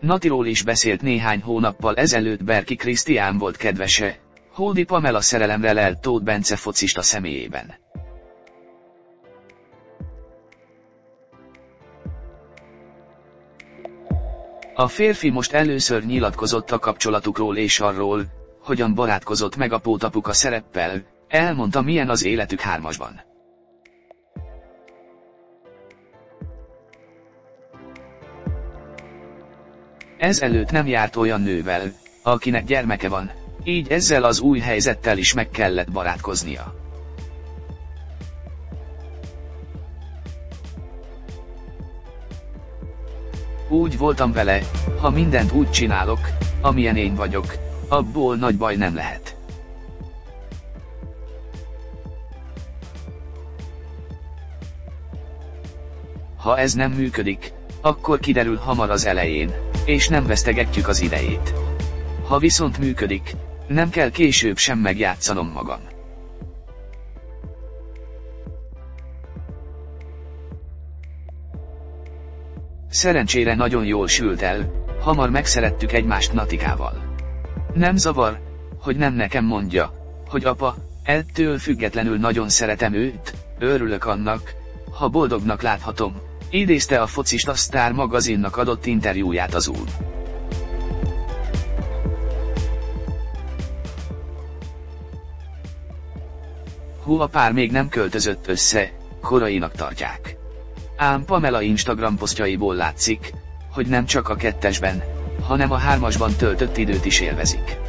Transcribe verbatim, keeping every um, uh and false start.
Natiról is beszélt néhány hónappal ezelőtt. Berki Krisztián volt kedvese, Hódi Pamela szerelemre lelt Tóth Bence focista személyében. A férfi most először nyilatkozott a kapcsolatukról és arról, hogyan barátkozott meg a pótapuka szereppel, elmondta, milyen az életük hármasban. Ezelőtt nem járt olyan nővel, akinek gyermeke van, így ezzel az új helyzettel is meg kellett barátkoznia. Úgy voltam vele, ha mindent úgy csinálok, amilyen én vagyok, abból nagy baj nem lehet. Ha ez nem működik, akkor kiderül hamar az elején, és nem vesztegetjük az idejét. Ha viszont működik, nem kell később sem megjátszanom magam. Szerencsére nagyon jól sült el, hamar megszerettük egymást Natikával. Nem zavar, hogy nem nekem mondja, hogy apa, ettől függetlenül nagyon szeretem őt, örülök annak, ha boldognak láthatom, idézte a Focista Sztár magazinnak adott interjúját az úr. Hú, a pár még nem költözött össze, korainak tartják. Ám Pamela Instagram posztjaiból látszik, hogy nem csak a kettesben, hanem a hármasban töltött időt is élvezik.